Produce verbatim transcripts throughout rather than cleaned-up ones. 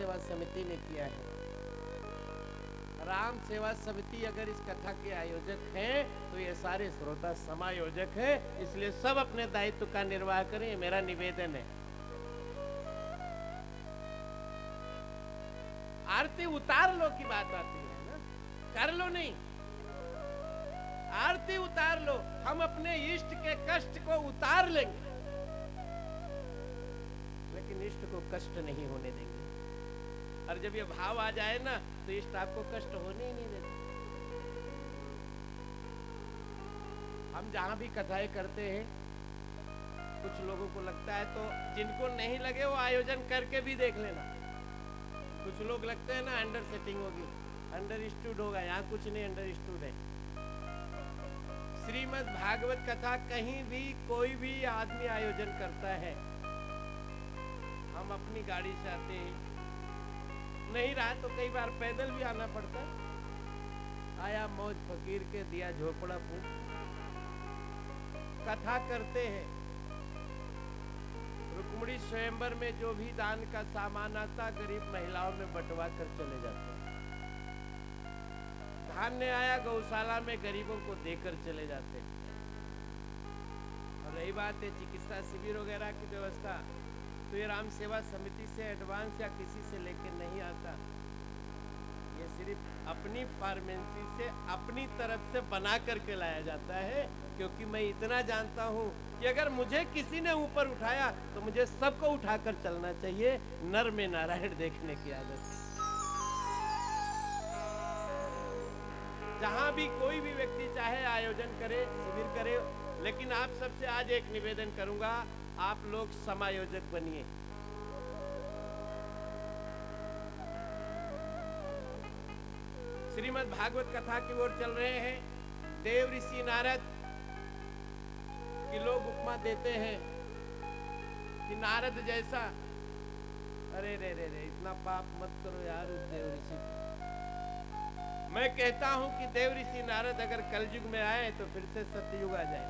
सेवा समिति ने किया है। राम सेवा समिति अगर इस कथा के आयोजक हैं तो ये सारे श्रोता समायोजक हैं, इसलिए सब अपने दायित्व का निर्वाह करें, ये मेरा निवेदन है। आरती उतार लो की बात आती है ना, कर लो नहीं, आरती उतार लो। हम अपने इष्ट के कष्ट को उतार लेंगे, लेकिन इष्ट को कष्ट नहीं होने देंगे। और जब ये भाव आ जाए ना तो इष्ट आपको कष्ट होने ही नहीं देते। हम जहां भी कथाएं करते हैं, कुछ लोगों को लगता है, तो जिनको नहीं लगे वो आयोजन करके भी देख लेना। कुछ लोग लगते हैं ना अंडर सेटिंग होगी, अंडरस्टूड होगा, यहाँ कुछ नहीं अंडरस्टूड है। श्रीमद् भागवत कथा कहीं भी कोई भी आदमी आयोजन करता है, हम अपनी गाड़ी से आते हैं, नहीं रहा तो कई बार पैदल भी आना पड़ता है। आया मौज फकीर के, दिया झोपड़ा फूट, कथा करते हैं। रुक्मिणी स्वयंवर में जो भी दान का सामान आता, गरीब महिलाओं में बंटवा कर चले जाते हैं। धान्य आया, गौशाला में गरीबों को देकर चले जाते हैं। और रही बात है चिकित्सा शिविर वगैरह की व्यवस्था, तो ये राम सेवा समिति से एडवांस या किसी से लेके नहीं आता। ये सिर्फ अपनी फार्मेसी से, अपनी तरफ से बना करके लाया जाता है, क्योंकि मैं इतना जानता हूँ कि अगर मुझे किसी ने ऊपर उठाया तो मुझे सबको उठाकर चलना चाहिए। नर में नारायण देखने की आदत। जहां भी कोई भी व्यक्ति चाहे आयोजन करे, शिविर करे, लेकिन आप सबसे आज एक निवेदन करूंगा, आप लोग समायोजक बनिए। श्रीमद् भागवत कथा की ओर चल रहे हैं। देव ऋषि नारद की लोग उपमा देते हैं कि नारद जैसा, अरे रे रे रे इतना पाप मत करो यार उस देव ऋषि को। मैं कहता हूं कि देव ऋषि नारद अगर कलयुग में आए तो फिर से सतयुग आ जाए।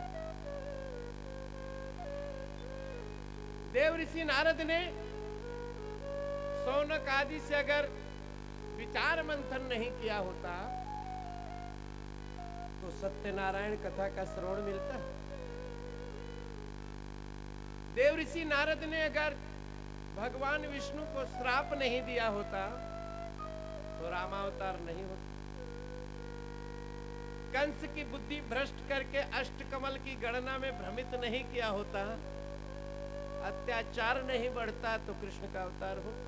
देव ऋषि नारद ने शौनक आदि से अगर विचार मंथन नहीं किया होता तो सत्यनारायण कथा का श्रवण मिलता। देव ऋषि नारद ने अगर भगवान विष्णु को श्राप नहीं दिया होता तो रामावतार नहीं होता। कंस की बुद्धि भ्रष्ट करके अष्टकमल की गणना में भ्रमित नहीं किया होता, अत्याचार नहीं बढ़ता तो कृष्ण का अवतार होता।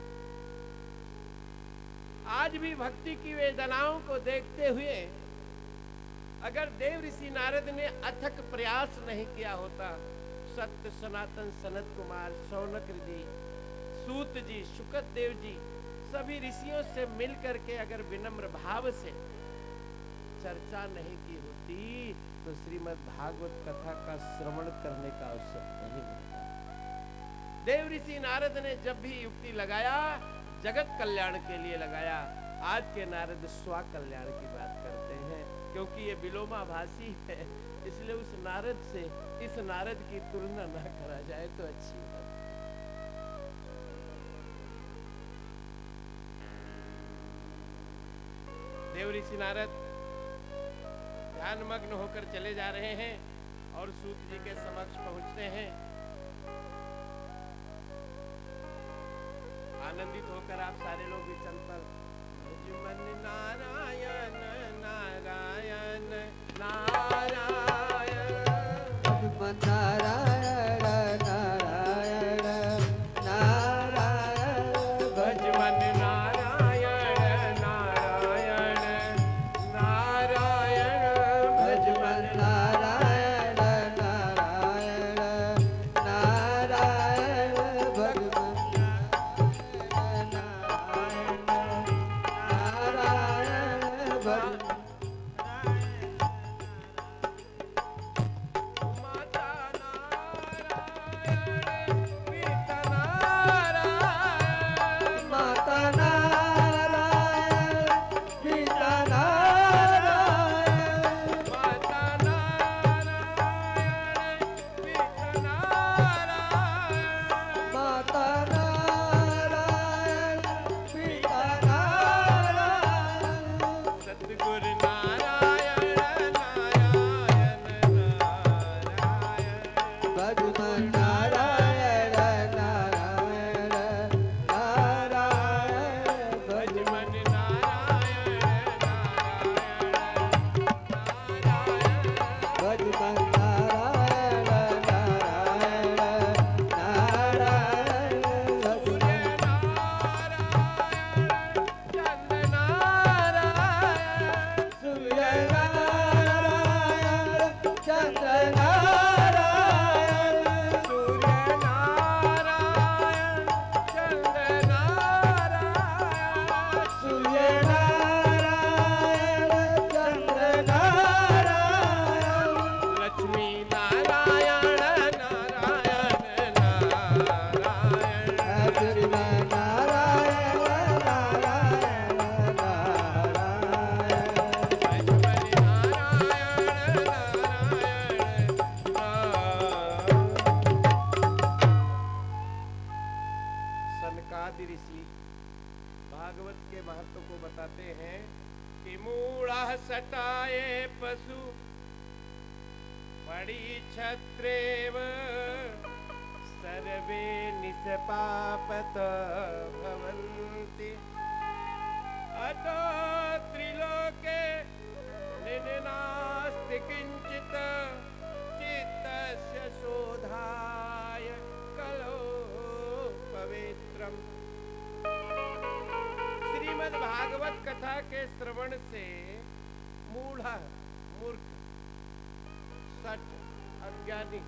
आज भी भक्ति की वेदनाओं को देखते हुए अगर देव ऋषि नारद ने अथक प्रयास नहीं किया होता, सत्य सनातन सनत कुमार, शौनक जी, सूत जी, शुकत देव जी, सभी ऋषियों से मिल करके अगर विनम्र भाव से चर्चा नहीं की होती तो श्रीमद् भागवत कथा का श्रवण करने का अवसर नहीं मिलता। देव ऋषि नारद ने जब भी युक्ति लगाया, जगत कल्याण के लिए लगाया। आज के नारद स्व कल्याण की बात करते हैं, क्योंकि ये विलोमाभासी है, इसलिए उस नारद से इस नारद की तुलना ना करा जाए तो अच्छी बात। देव ऋषि नारद ध्यान मग्न होकर चले जा रहे हैं और सूत जी के समक्ष पहुंचते हैं। आनंदित होकर आप सारे लोग भी चल पर मन नारायण नारायण नारायण मन नारायण नारायण नारायण भज मन नारायण नारायण नारायण भज मन नारायण नारायण नारायण भज मन आदि ऋषि भागवत के महत्व को बताते हैं कि मूढ़ा सटाए पशु पड़ी छत्रेव सर्वे निष्पापत भवन्ति अतो त्रिलोके निनास्ति किंचित चित्तस्य शोधाय कलो पवित्रम। श्रीमद् भागवत कथा के श्रवण से मूढ़ा मूर्ख सठ अज्ञानी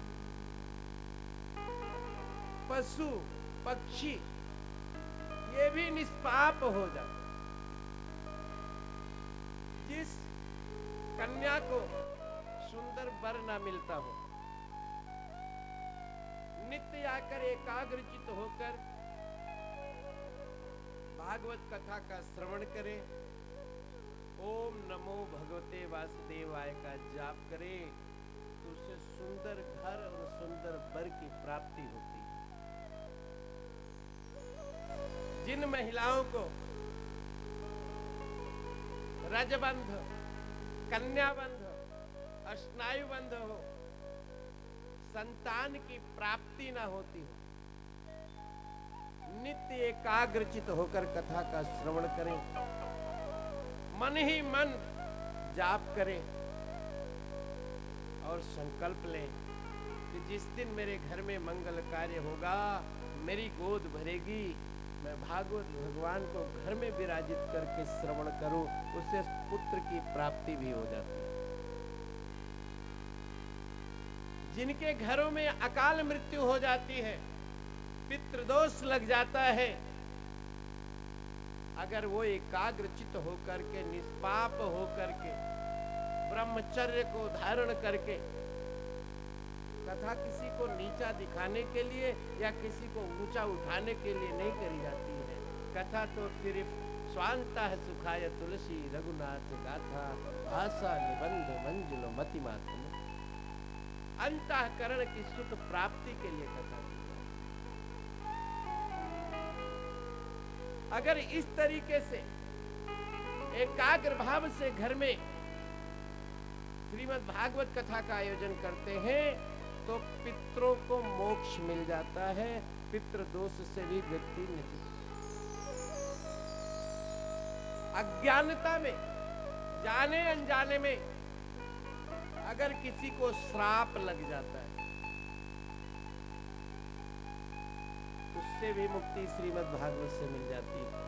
पशु पक्षी ये भी निष्पाप हो जाते। जिस कन्या को सुंदर वर ना मिलता हो, नित्य आकर एकाग्रचित होकर भागवत कथा का श्रवण करे, ओम नमो भगवते वासुदेवाय का जाप करे, तो उसे सुंदर घर और सुंदर वर की प्राप्ति होती है। जिन महिलाओं को रजबंध, कन्याबंध, अस्नायुबंध हो, संतान की प्राप्ति ना होती हो, नित्य एकाग्रचित होकर कथा का श्रवण करें, मन ही मन जाप करें और संकल्प लें कि जिस दिन मेरे घर में मंगल कार्य होगा, मेरी गोद भरेगी, मैं भागवत भगवान को घर में विराजित करके श्रवण करूं, उससे पुत्र की प्राप्ति भी हो जाती है। जिनके घरों में अकाल मृत्यु हो जाती है, पितृदोष लग जाता है, अगर वो एकाग्रचित होकर के निष्पाप होकर के ब्रह्मचर्य को धारण करके, कथा किसी को नीचा दिखाने के लिए या किसी को ऊंचा उठाने के लिए नहीं करी जाती है। कथा तो सिर्फ स्वांता है सुखाय तुलसी रघुनाथ गाथा भाषा निबंध मंजुल मति मात्र में अंतःकरण की सुख प्राप्ति के लिए कथा की। अगर इस तरीके से एकाग्र भाव से घर में श्रीमद् भागवत कथा का आयोजन करते हैं तो पितरों को मोक्ष मिल जाता है, पितृ दोष से भी व्यक्ति नहीं। अज्ञानता में, जाने अनजाने में अगर किसी को श्राप लग जाता है, उससे भी मुक्ति श्रीमद् भागवत से मिल जाती है।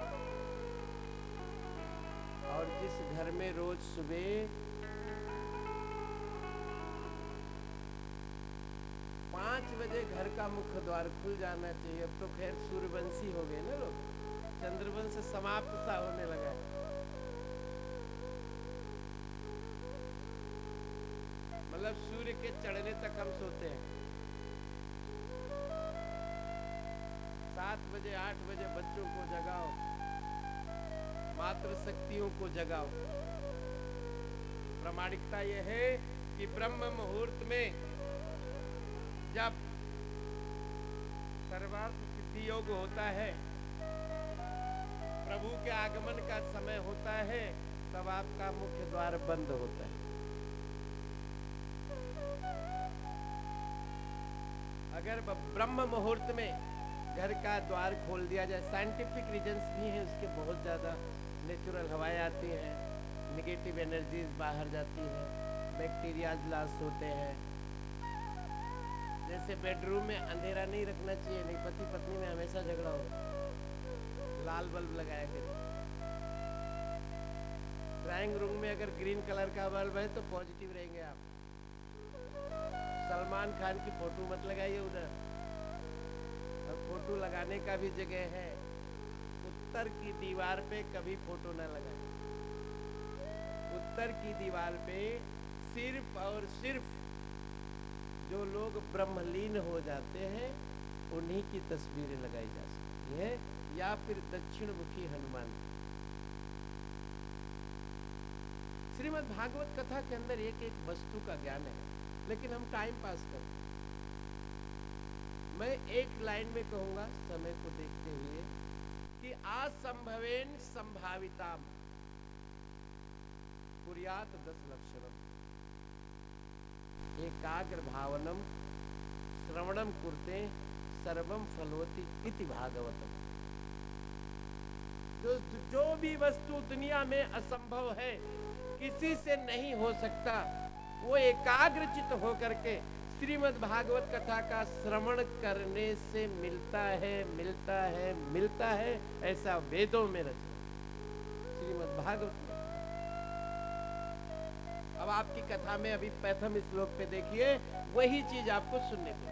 और जिस घर में रोज सुबह पांच बजे घर का मुख्य द्वार खुल जाना चाहिए, अब तो खैर सूर्यवंशी हो गए ना लोग, चंद्रवंश समाप्त सा होने लगा है। मतलब सूर्य के चढ़ने तक हम सोते हैं। सात बजे आठ बजे बच्चों को जगाओ, मातृ शक्तियों को जगाओ। प्रामाणिकता यह है कि ब्रह्म मुहूर्त में जब सर्वार्थ सिद्धि योग होता है, प्रभु के आगमन का समय होता है, तब आपका मुख्य द्वार बंद होता है। अगर ब्रह्म मुहूर्त में घर का द्वार खोल दिया जाए, साइंटिफिक रीजंस भी हैं उसके बहुत ज़्यादा, नेचुरल हवाएं आती हैं, निगेटिव एनर्जीज बाहर जाती हैं, बैक्टीरियाज लॉस होते हैं। जैसे बेडरूम में अंधेरा नहीं रखना चाहिए, नहीं पति पत्नी में हमेशा झगड़ा हो, लाल बल्ब लगाया करें। ड्राइंग रूम में अगर ग्रीन कलर का बल्ब है तो पॉजिटिव रहेंगे आप। सलमान खान की फोटो मत लगाइए उधर, और फोटो लगाने का भी जगह है, उत्तर की दीवार पे कभी फोटो न लगाए। उत्तर की दीवार पे सिर्फ और सिर्फ जो लोग ब्रह्मलीन हो जाते हैं उन्हीं की तस्वीरें लगाई जा सकती है, या फिर दक्षिण मुखी हनुमान। श्रीमद् भागवत कथा के अंदर एक एक वस्तु का ज्ञान है, लेकिन हम टाइम पास करते हैं। मैं एक लाइन में कहूंगा समय को देखते हुए कि असंभवेन संभाविताम कुर्यात दस लक्षणम एकाग्र भावनम श्रवणम कुर्ते सर्वम फलोति इति भागवतम। जो जो भी वस्तु दुनिया में असंभव है, किसी से नहीं हो सकता, वो एकाग्रचित होकर के श्रीमद् भागवत कथा का श्रवण करने से मिलता है मिलता है मिलता है। ऐसा वेदों में रचा श्रीमद् भागवत में। अब आपकी कथा में अभी प्रथम श्लोक पे देखिए, वही चीज आपको सुनने को।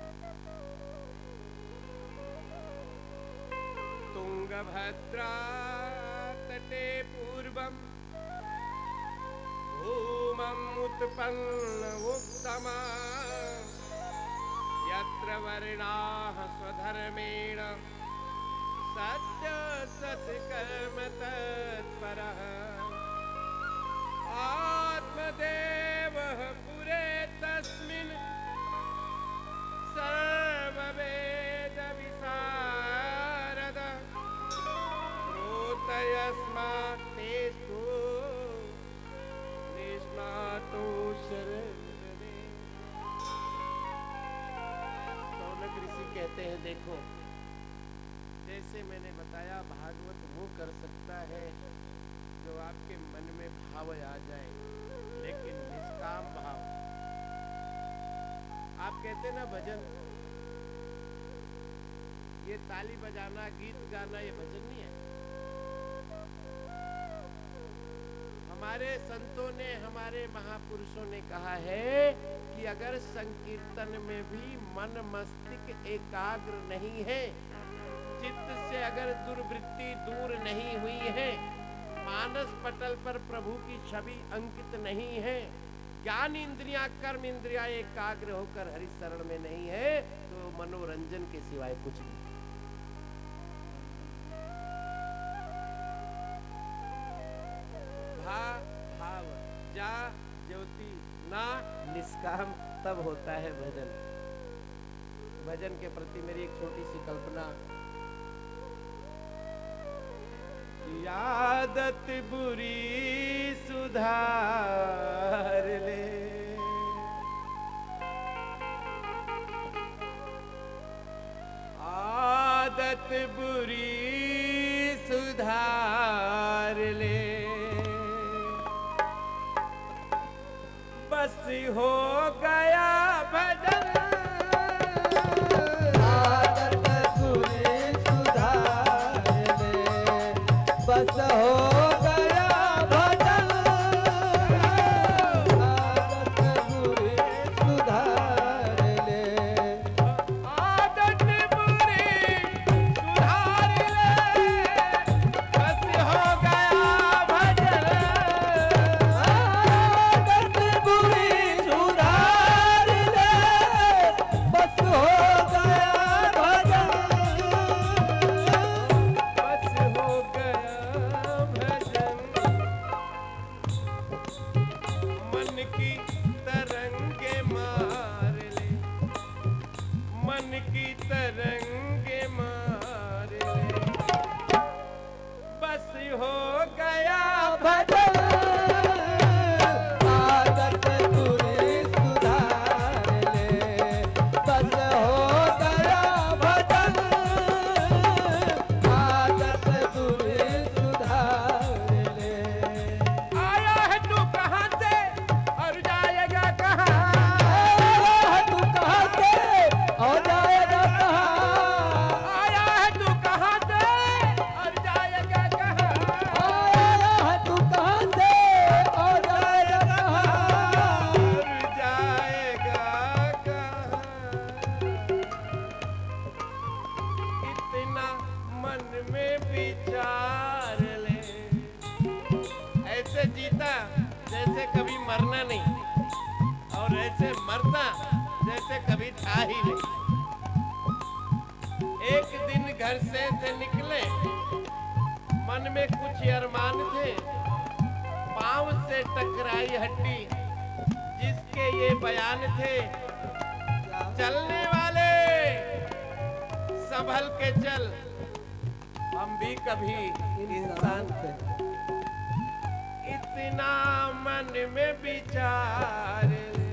तुंगभद्रा तटे पूर्वम भूमम् उत्पन्न उत्तमा यत्र वर्णाः स्वधर्मेण सत्य सत्कर्म तत्परः आत्मदेवः पुरे तस्मिन् सर्ववेद विशारद प्रोतयस्मात् तेषु निष्णातो शरणे। सौनक ऋषि कहते हैं, देखो जैसे मैंने बताया, भागवत वो कर सकता है जो आपके मन में भाव आ जाए, लेकिन निष्काम भाव। आप कहते ना भजन, ये ताली बजाना, गीत गाना, ये भजन नहीं है। हमारे संतों ने, हमारे महापुरुषों ने कहा है कि अगर संकीर्तन में भी मन मस्तिष्क एकाग्र नहीं है, चित्त से अगर दुर्वृत्ति दूर नहीं हुई है, मानस पटल पर प्रभु की छवि अंकित नहीं है, ज्ञान इंद्रियां कर्म इंद्रियां एकाग्र होकर हरि शरण में नहीं है, तो मनोरंजन के सिवाय कुछ नहीं। भा भाव जा ज्योति ना निष्काम, तब होता है भजन। भजन के प्रति मेरी एक छोटी सी कल्पना। आदत बुरी सुधार ले, आदत बुरी सुधार ले, बस हो गया भजन। बस हो गया भजन, आदत बुरी सुधार ले, आदत बुरी सुधार ले, बस हो गया भजन, आदत बुरी सुधार ले, बस हो गया भजन, बस हो गया मन की तरंगे मार ले, मन की तरंगे मार ले, बस हो गया भजन, आदत बुरी सुधार ले, बस हो गया भजन, आदत बुरी सुधार ले। आया है तू कहाँ से और जाएगा कहाँ, आया है तू कहाँ से और जाएगा कहाँ, आया है तू कहाँ से और जाएगा कहाँ, आया है तू कहाँ से और जाएगा कहाँ, और जाएगा कहाँ। इतना मन में विचार ले, ऐसे जीता जैसे कभी मरना नहीं, और ऐसे मरता जैसे कभी था ही नहीं। एक दिन घर से थे निकले, मन में कुछ अरमान थे, पांव से टकराई हड्डी, जिसके ये बयान थे, चलने वाले संभल के चल, हम भी कभी इंसान थे। इतना मन में विचार ले,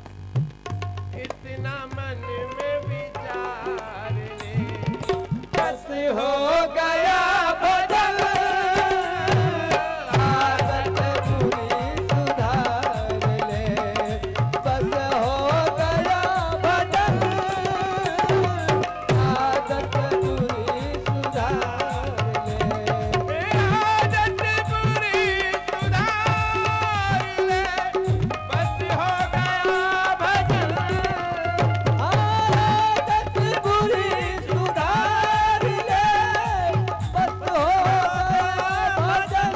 इतना मन में विचार ले, बस हो गया बदल, आदत बुरी सुधार ले, बस हो गया बदल, आदत बुरी सुधार ले, आदत बुरी सुधार ले, बस हो गया बदल, आदत बुरी सुधार ले, बस हो गया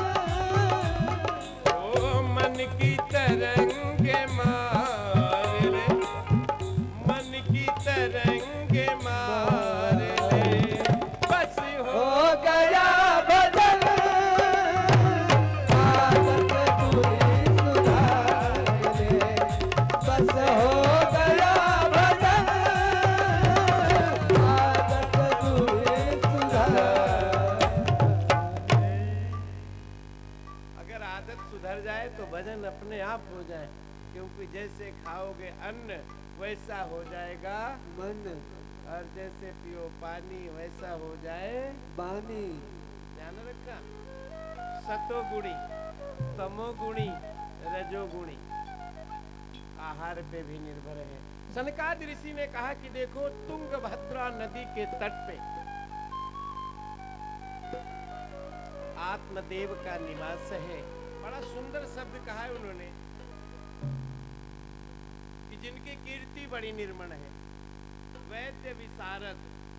बदल। ओ मन की तरंग मार ले, मन की तरंग मार ले, बस हो हो गया बदल, आदत बुरी सुधार ले, बस हो गया बदल, आदत बुरी सुधार। अगर आदत सुधर जाए तो भजन अपने आप हो जाए, क्योंकि जैसे खाओगे अन्न वैसा हो जाएगा मन और जैसे पियो पानी वैसा हो जाए बानी। ध्यान रखा, सतोगुणी, तमोगुणी, रजोगुणी आहार पे भी निर्भर है। सनकादि ऋषि ने कहा कि देखो तुंगभद्रा नदी के तट पे आत्मदेव का निवास है। बड़ा सुंदर शब्द कहा है उन्होंने कि जिनकी कीर्ति बड़ी निर्मल है। वैद्य विशारद,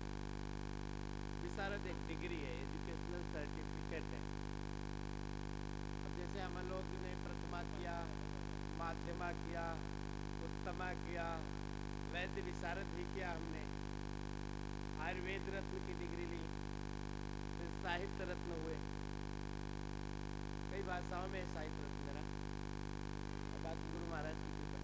विशारद एक डिग्री है, एजुकेशनल सर्टिफिकेट है। अब जैसे हम लोग ने प्रथमा किया, माध्यमा किया, उत्तमा किया, वैद्य विशारद भी किया हमने, आयुर्वेद रत्न की डिग्री ली, फिर साहित्य रत्न हुए, कई भाषाओं में साहित्य रत्न मेरा, और बात गुरु महाराज की कृपा।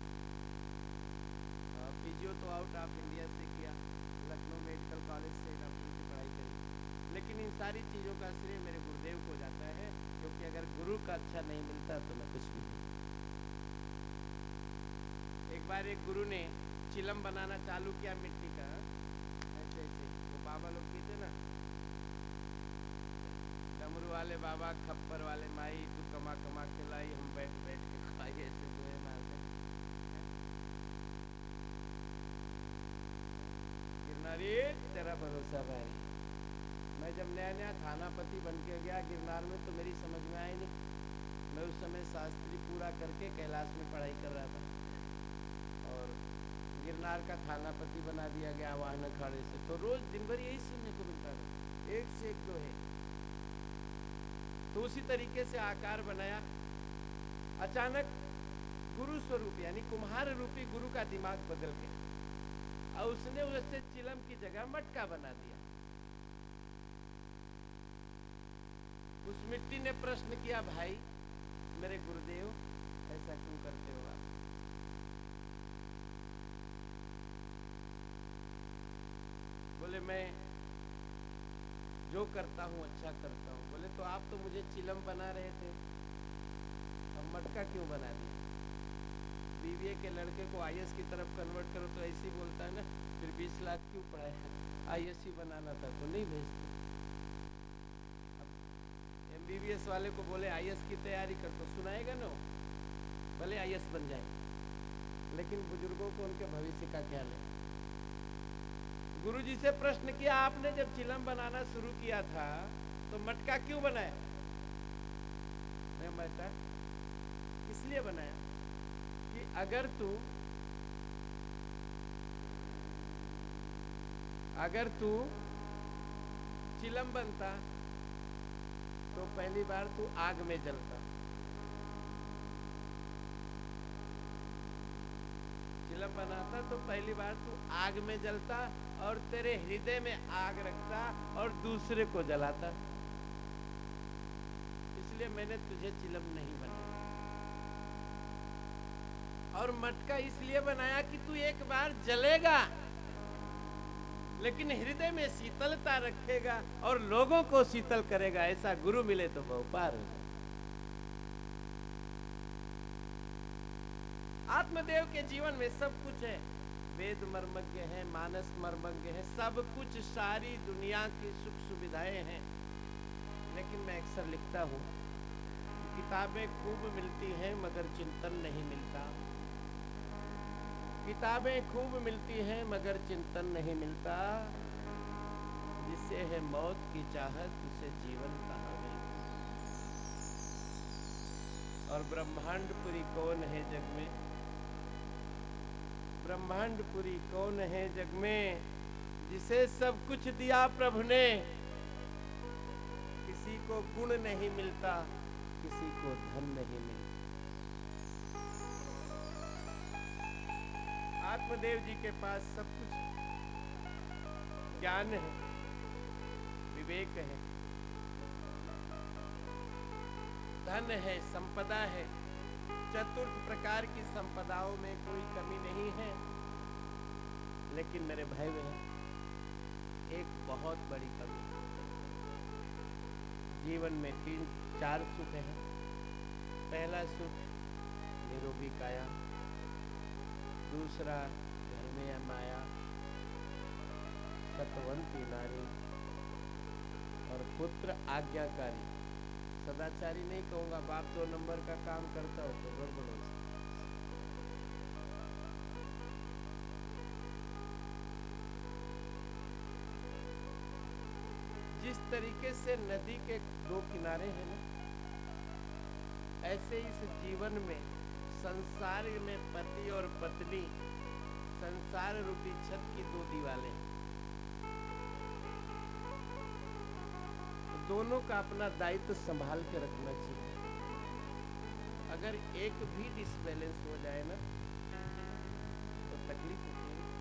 फिजियो तो आउट ऑफ इंडिया से किया, लखनऊ मेडिकल कॉलेज से डॉक्टर की पढ़ाई करी, लेकिन इन सारी चीज़ों का श्रेय मेरे गुरुदेव को जाता है, क्योंकि अगर गुरु का अच्छा नहीं मिलता तो मैं कुछ भी नहीं। एक बार एक गुरु ने चिलम बनाना चालू किया मिट्टी का, ऐसे ऐसे तो बाबा लोग कहते ना, डमरू वाले बाबा, खप्पर वाले माई, तू कमा कमा के लाई, हम बैठ बैठ के खाइए, ऐसे दुए मारते। गिरनारी तेरा भरोसा भाई। मैं जब नया नया थानापति बन के गया गिरनार में तो मेरी समझ में आई नहीं। मैं उस समय शास्त्री पूरा करके कैलाश में पढ़ाई कर रहा था और गिरनार का थानापति बना दिया गया वाहन अखाड़े से। तो रोज दिन भर यही सुनने को मिलता था, एक से एक दो है। तो उसी तरीके से आकार बनाया। अचानक गुरु स्वरूप यानी कुम्हार रूपी गुरु का दिमाग बदल गया और उसने उससे चिलम की जगह मटका बना दिया। उस मिट्टी ने प्रश्न किया, भाई मेरे गुरुदेव ऐसा क्यों करते हो आप? बोले मैं जो करता हूँ अच्छा करता हूँ। बोले तो आप तो मुझे चिलम बना रहे थे, अब मटका क्यों बना दिया? बीबीए के लड़के को आईएएस की तरफ कन्वर्ट करो तो ऐसे ही बोलता है ना, फिर बीस लाख क्यों पढ़ाया? आईएएस ही बनाना था तो नहीं भेजते। अब एमबीबीएस वाले को बोले आईएएस की तैयारी कर तो सुनाएगा ना, भले आईएएस बन जाए, लेकिन बुजुर्गों को उनके भविष्य का ख्याल है। गुरुजी से प्रश्न किया, आपने जब चिलम बनाना शुरू किया था तो मटका क्यों बनाया? मटका इसलिए बनाया कि अगर तू अगर तू चिलम बनता तो पहली बार तू आग में जलता। चिलम बनाता तो पहली बार तू आग में जलता और तेरे हृदय में आग रखता और दूसरे को जलाता। इसलिए मैंने तुझे चिलम नहीं बनाया। और मटका इसलिए बनाया कि तू एक बार जलेगा लेकिन हृदय में शीतलता रखेगा और लोगों को शीतल करेगा, ऐसा गुरु मिले तो बहुपार हो जाए। आत्मदेव के जीवन में सब कुछ है, वेद मर्मज्ञ है, मानस मर्मज्ञ है, सब कुछ, सारी दुनिया की सुख सुविधाएं हैं। लेकिन मैं अक्सर लिखता हूँ, किताबें खूब मिलती हैं मगर चिंतन नहीं मिलता। किताबें खूब मिलती हैं मगर चिंतन नहीं मिलता। जिसे है मौत की चाहत उसे जीवन कहाँ मिलता। और ब्रह्मांडपुरी कौन है जग में, ब्रह्मांडपुरी कौन है जग में, जिसे सब कुछ दिया प्रभु ने। किसी को गुण नहीं मिलता, किसी को धन नहीं मिलता। आत्मदेव जी के पास सब कुछ है, ज्ञान है, विवेक है, धन है, संपदा है, चतुर्थ प्रकार की संपदाओं में कोई कमी नहीं है। लेकिन मेरे भाई बहन, एक बहुत बड़ी कमी है। जीवन में तीन चार सुख हैं। पहला सुख निरोगी काया, दूसरा घर में माया, सतवंती नारी, और पुत्र आज्ञाकारी। सदाचारी नहीं कहूंगा, बाप दो नंबर का काम करता हो तो गड़बड़ हो सकता। जिस तरीके से नदी के दो किनारे हैं ना, ऐसे इस जीवन में संसार में पति और पत्नी, संसार रूपी छत की दो दीवारें, दोनों का अपना दायित्व संभाल के रखना चाहिए। अगर एक भी डिसबैलेंस हो जाए ना तो तकलीफ होती है।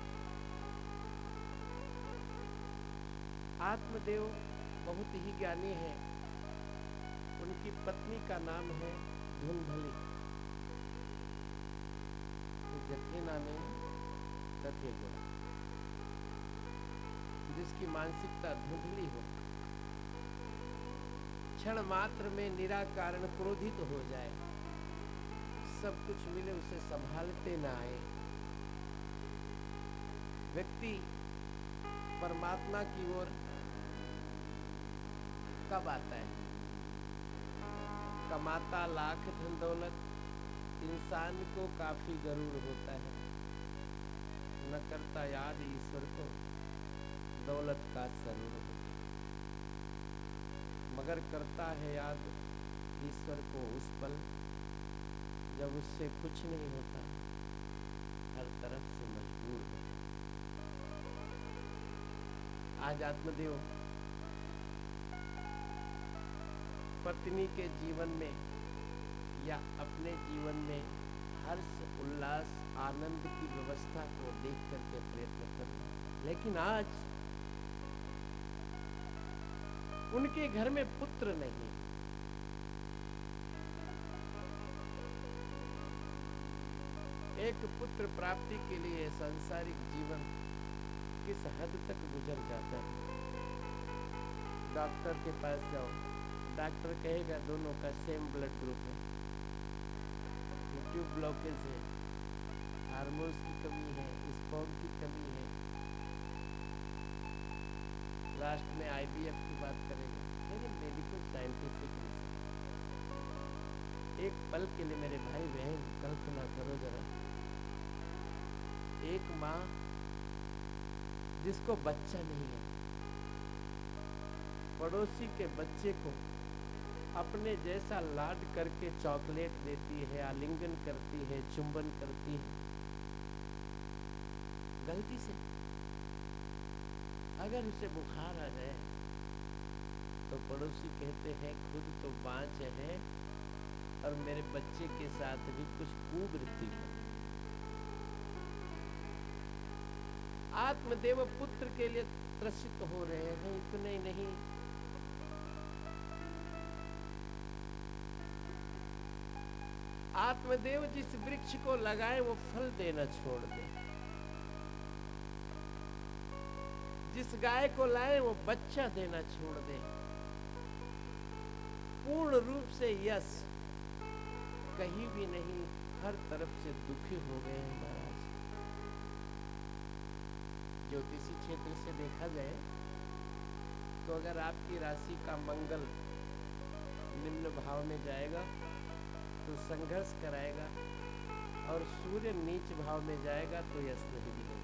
आत्मदेव बहुत ही ज्ञानी है। उनकी पत्नी का नाम है धुंधली। जथे नामे तथे गुण, जिसकी मानसिकता धुंधली हो, क्षण मात्र में निराकारण क्रोधित हो जाए, सब कुछ मिले उसे संभालते ना आए। व्यक्ति परमात्मा की ओर कब आता है? कमाता लाख धन दौलत, इंसान को काफी गरूर होता है, न करता याद ईश्वर को, दौलत का सरूर होता है। मगर करता है याद ईश्वर को उस पल जब उससे कुछ नहीं होता, हर तरफ से मजबूर होता। आज आत्मदेव पत्नी के जीवन में या अपने जीवन में हर्ष, उल्लास, आनंद की व्यवस्था को देख करके प्रयत्न करना। लेकिन आज उनके घर में पुत्र नहीं। एक पुत्र प्राप्ति के लिए सांसारिक जीवन किस हद तक गुजर जाता है। डॉक्टर के पास जाओ, डॉक्टर कहेगा दोनों का सेम ब्लड ग्रुप है, ट्यूब ब्लॉकेज है, हार्मोन्स की कमी है, स्पर्म की कमी है। लास्ट में आईवीएफ की बात करेंगे। लेकिन मेडिकल साइंटिफिक एक पल के लिए मेरे भाई बहन कल्पना करो जरा, एक माँ जिसको बच्चा नहीं है, पड़ोसी के बच्चे को अपने जैसा लाड करके चॉकलेट देती है, आलिंगन करती है, चुंबन करती है। गलती से अगर उसे बुखार आ जाए तो पड़ोसी कहते हैं खुद तो बाँच है और मेरे बच्चे के साथ भी कुछ कुवृत्ति है। आत्मदेव पुत्र के लिए त्रसित हो रहे हैं, इतने नहीं, आत्मदेव जिस वृक्ष को लगाए वो फल देना छोड़ दे। जिस गाय को लाए वो बच्चा देना छोड़ दे। पूर्ण रूप से यश कहीं भी नहीं, हर तरफ से दुखी हो गए हैं महाराज। ज्योतिषी क्षेत्र से देखा जाए तो अगर आपकी राशि का मंगल निम्न भाव में जाएगा तो संघर्ष कराएगा, और सूर्य नीच भाव में जाएगा तो यश नहीं मिलेगा।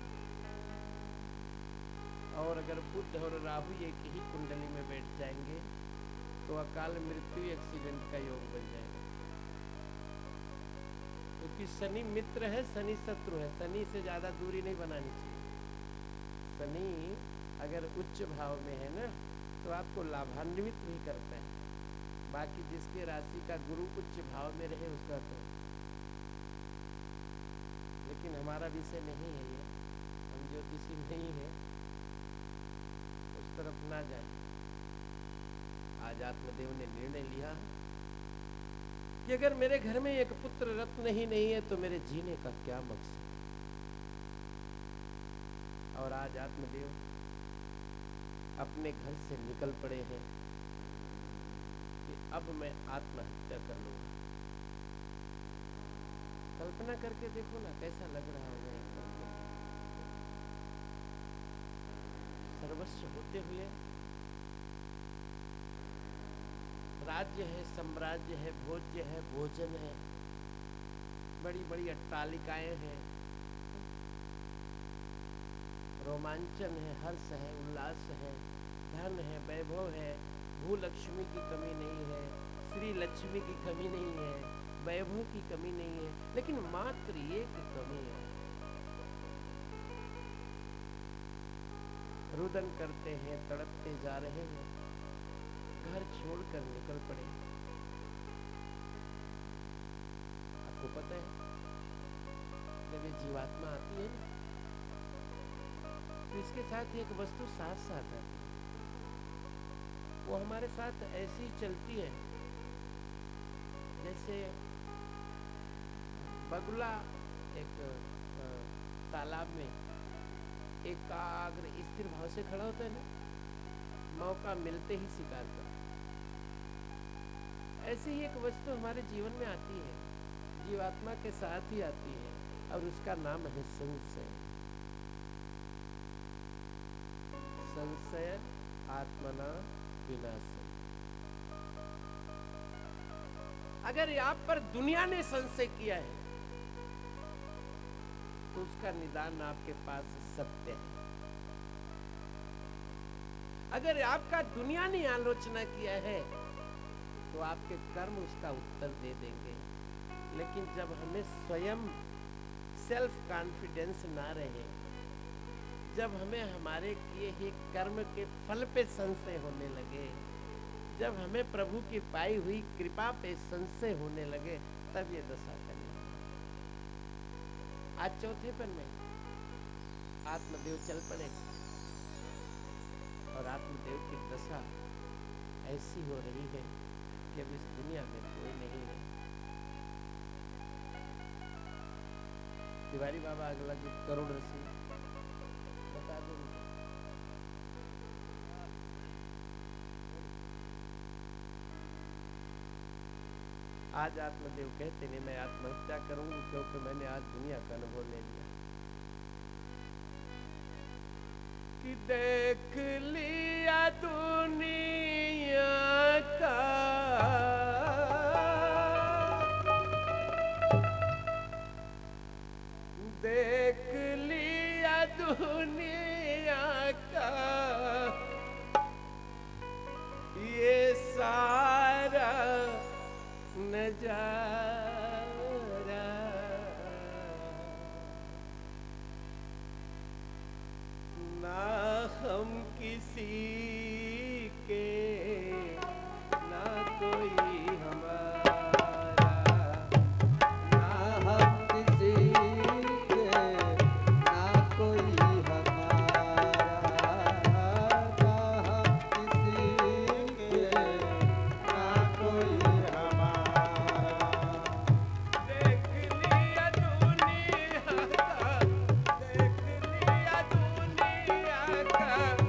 और अगर बुध और राहु एक ही कुंडली में बैठ जाएंगे तो अकाल मृत्यु एक्सीडेंट का योग बन जाएगा। क्योंकि शनि मित्र है, शनि शत्रु है। शनि से ज्यादा दूरी नहीं बनानी चाहिए। शनि अगर उच्च भाव में है ना तो आपको लाभान्वित भी करता है। बाकी जिसके राशि का गुरु उच्च भाव में रहे उसका तो, लेकिन हमारा विषय नहीं है ये, हम ज्योतिषी नहीं है, उस तरफ ना जाए। आज आत्मदेव ने निर्णय लिया कि अगर मेरे घर में एक पुत्र रत्न ही नहीं है तो मेरे जीने का क्या मकसद। और आज आत्मदेव अपने घर से निकल पड़े हैं कि अब मैं आत्महत्या कर लूंगा। कल्पना करके देखो ना कैसा लग रहा होगा। सर्वस्व होते हुए, राज्य है, साम्राज्य है, भोज्य है, भोजन है, बड़ी बड़ी अट्टालिकाएं हैं, रोमांचन है, हर्ष है, उल्लास है, धन है, वैभव है, भूलक्ष्मी की कमी नहीं है, श्री लक्ष्मी की कमी नहीं है, वैभव की कमी नहीं है, लेकिन मात्र एक कमी है। रुदन करते हैं, तड़पते जा रहे हैं, घर छोड़कर निकल पड़े। आपको पता है जब ये जीवात्मा आती है तो इसके साथ एक वस्तु साथ साथ आती है। वो हमारे साथ ऐसी चलती है जैसे बगुला एक तालाब में एकाग्र स्थिर भाव से खड़ा होता है ना, मौका मिलते ही शिकार करता। ऐसी ही एक वस्तु हमारे जीवन में आती है, जीवात्मा के साथ ही आती है, और उसका नाम है संशय। संशय आत्मना विनाशम। अगर आप पर दुनिया ने संशय किया है तो उसका निदान आपके पास सत्य है। अगर आपका दुनिया ने आलोचना किया है तो आपके कर्म उसका उत्तर दे देंगे। लेकिन जब हमें स्वयं सेल्फ कॉन्फिडेंस ना रहे, जब हमें हमारे किए ही कर्म के फल पे संशय होने लगे, जब हमें प्रभु की पाई हुई कृपा पे संशय होने लगे, तब ये दशा करें। आज चौथे पन में आत्मदेव चल पड़े और आत्मदेव की दशा ऐसी हो रही है कि अब इस दुनिया में कोई नहीं है। तिवारी बाबा अगला गीत करुण ऋषि बता दो। आज आत्मदेव कहते नहीं मैं आत्महत्या करूंगी क्योंकि मैंने आज दुनिया का अनुभव ले लिया। कि देख लिया दुनिया का देख लिया दुनिया का ये सारा नजारा, ना हम किसी के ना कोई हमारा, ना हम किसी के ना कोई हमारा, ना हम किसी के ना कोई हमारा। देख लिया दुनिया का देख लिया दुनिया का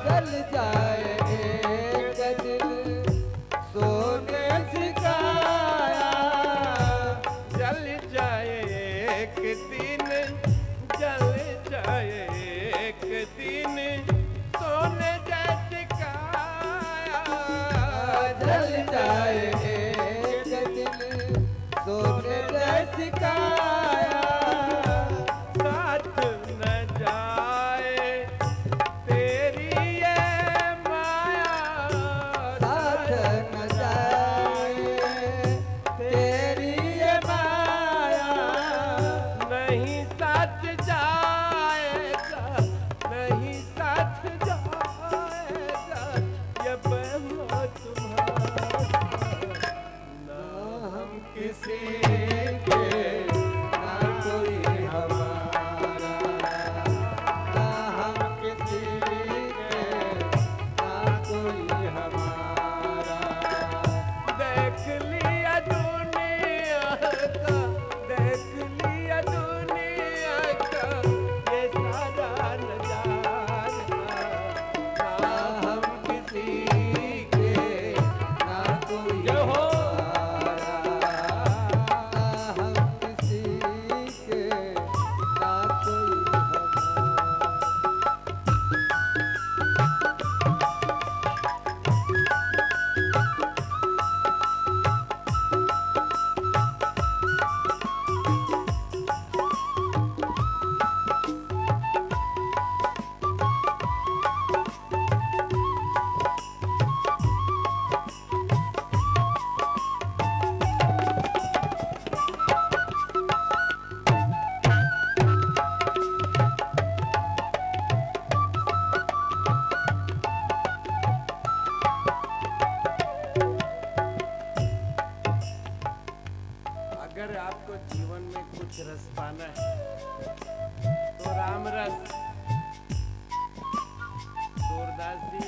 जल जाए एक दिन सोने सिकाया, जल जाए एक दिन, जल जाए एक दिन सोने जैसी काया, जल जाए एक दिन सोने जैसी काया, साथ न जाए तेरी ये माया, साथ न जाए तेरी ये माया, नहीं साथ जाएगा, नहीं साथ जाएगा ये बहना तुम्हारा, ना हम किसी के ना कोई हमारा, ना हम किसी के ना कोई हमारा, देख लिया दुनिया का, देख लिया दुनिया का ये सारा नजारा, ना हम किसी के ना कोई जय हो। हमारा, ना हम किसी के ना कोई हमारा। अगर आपको जीवन में कुछ रस पाना है तो राम रस। सूरदास जी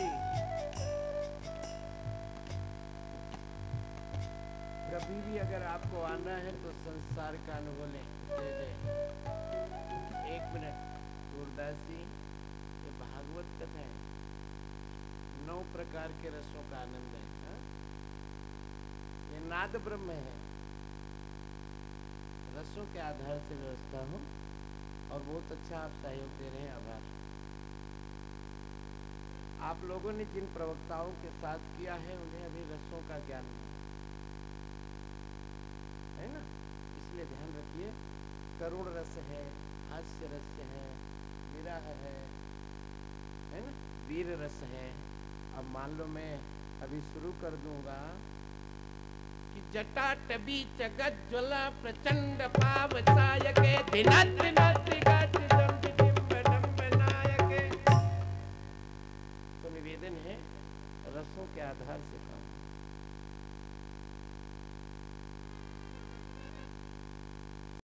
कभी भी अगर आपको आना है तो संसार का अनुभव ले दे दे। एक मिनट सूरदास जी, ये भागवत कथा है, नौ प्रकार के रसों का आनंद है, हा? ये नाद ब्रह्म है, रसों के आधार से व्यवस्था हो, और बहुत अच्छा आप सहयोग दे रहे हैं, आभार। आप लोगों ने जिन प्रवक्ताओं के साथ किया है उन्हें अभी रसों का ज्ञान नहीं है ना, इसलिए ध्यान रखिए। करुण रस है, हास्य रस है, विरह है, है ना, वीर रस है। अब मान लो मैं अभी शुरू कर दूंगा कि जटाटवी जगत ज्वला प्रचंड पावसायके दिनत दिनत गत दंभ डिंब डंब नायके। तो निवेदन है रसों के आधार से